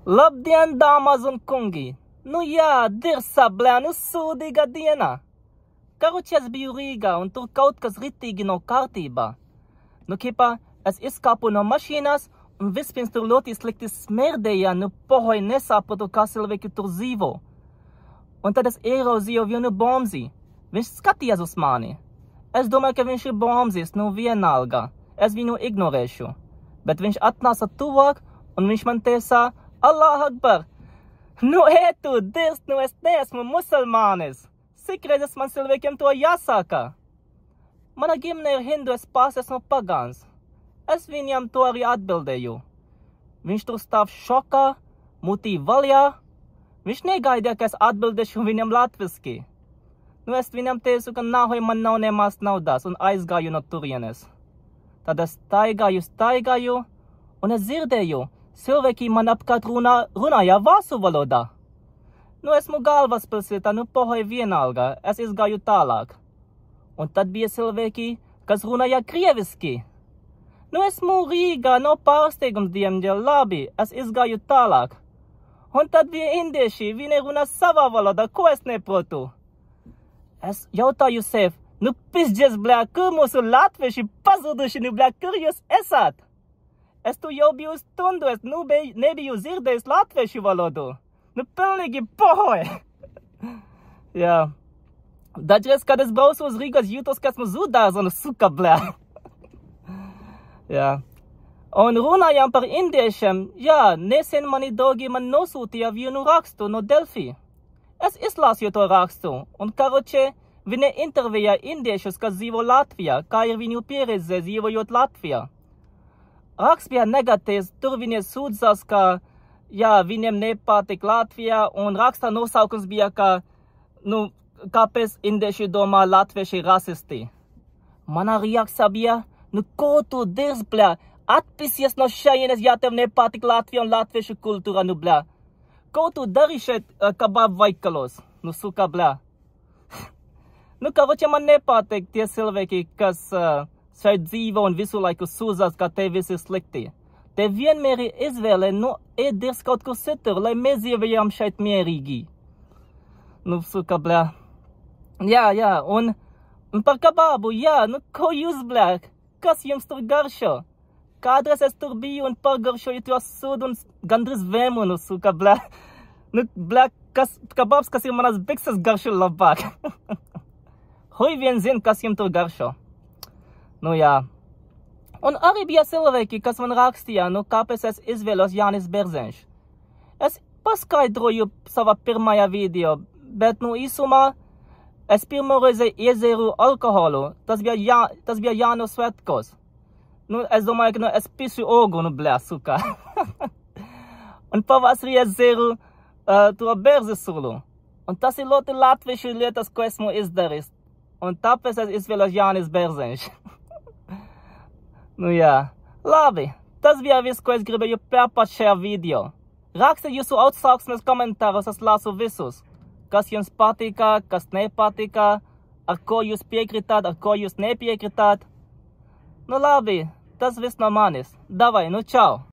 Labdien, dāmas un kungi! Nu jā, dirsa, blē, nu sūdīga diena! Karoči es biju Rīgā un tur kaut kas ritīgi nav kārtībā. Nu kipā, es izkāpu no mašīnas un vispirms tur ļoti slikti smerdēja, nu pohoj nesapratu, kā cilvēki tur dzīvo. Un tad es ieraudzīju vienu bomzi. Viņš skatījās uz mani. Es domāju, ka viņš ir bomzis, nu vienalga. Es viņu ignorēšu. Bet viņš atnāca tuvāk un viņš man teica, Allah Akbar! Nu ētu, dirst, nu es neesmu musulmanis! Cik reizes man cilvēkiem to jāsaka? Mana ģimene ir hindu, es pats esmu pagāns. Es viņam to arī atbildēju. Viņš tur stāv šokā, mutī vaļā. Viņš negaidīja, ka es atbildēšu viņam latviski. Nu es viņam teicu, ka nahoj man nav nemaz naudas un aizgāju no turienes. Tad es staigāju un es dzirdēju, cilvēki man apkārt runāja vācu valodā. Nu esmu galvaspilsētā, nu pohoj vienalga, es izgāju tālāk. Un tad bija cilvēki, kas runāja krieviski. Nu esmu Rīgā, no pārsteigums diemdēļ, labi, es izgāju tālāk. Un tad bija indieši, viņi runā savā valodā, ko es neprotu. Es jautāju sev, nu pizdzies, blē, kur mūsu latvieši pazuduši, nu blē, kur jūs esat? Es tu jau biju stundu, es nebiju dzirdējis latviešu valodu. Nu pilnīgi pohoj! Jā. Dažreiz, kad es braucu uz Rīgas, jūtos, ka esmu zudārs un suka, blē. Jā. Un runājām par indiešiem, jā, nesen mani draugi man nosūtīja vienu rakstu no Delfi. Es izlasīju to rakstu, un karoče, viņi intervējā indiešus, kas dzīvo Latvijā, kā ir viņu pieredze dzīvojot Latvijā. Raksts bija negatīvs, tur viņi sūdzās, ka, jā, viņiem nepatīk Latvijā, un raksta nosaukums bija, ka, nu, kāpēc indieši domā latvieši rasisti. Mana reakcija bija, nu, ko tu dirz, blē, atpisies no šajienes, ja tev nepatīk Latvija un latviešu kultūra, nu, blē. Ko tu dari šeit kebab veikalos, nu, suka, blē. Nu, karoče man nepatīk tie cilvēki, kas šeit dzīvo un visu laiku sūdzas, ka te viss ir slikti. Te vienmēr ir izvēle, nu, ēdies kaut kur citur, lai mēs dzīvojam šeit mierīgi. Nu, suka, blē. Jā, un par kebabu, jā, nu, ko jūs, blē, kas jums tur garšo? Kādreiz es tur biju un pārgaršoju to sūdu un gandrīz vēmu, nu, suka, blē. Nu, blē, kebabs, kas ir manas bikses garšo labāk. Hui vien zin, kas jums tur garšo. Nu, jā. Un arī bija cilvēki, kas man rakstīja, nu, kāpēc es izvēlos Jānis Bērziņš. Es paskaidroju savā pirmajā video, bet, nu, īsumā, es pirmo reizi iedzēru alkoholu. Tas bija Jānu Svētkos. Nu, es domāju, ka, nu, es pisu ogu, nu, blē, suka. Un pavasarī es dzēru to bērzi sulu. Un tas ir ļoti latviešu lietas, ko esmu izdarījis. Un tāpēc es izvēlos Jānis Bērziņš. Nu jā, labi, tas bija viss, ko es gribēju pārpāt šajā video. Rakstiet jūsu atsauksmes komentāros, es lasu visus. Kas jums patīkā, kas nepatīkā, ar ko jūs piekritāt, ar ko jūs nepiekritāt. Nu labi, tas viss no manis. Davai, nu čau!